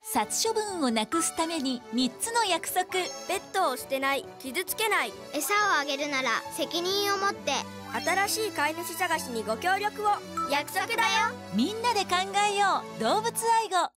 殺処分をなくすために3つの約束。 ペットを捨てない、傷つけない。 餌をあげるなら責任を持って。 新しい飼い主探しにご協力を。約束だよ。 みんなで考えよう。動物愛護。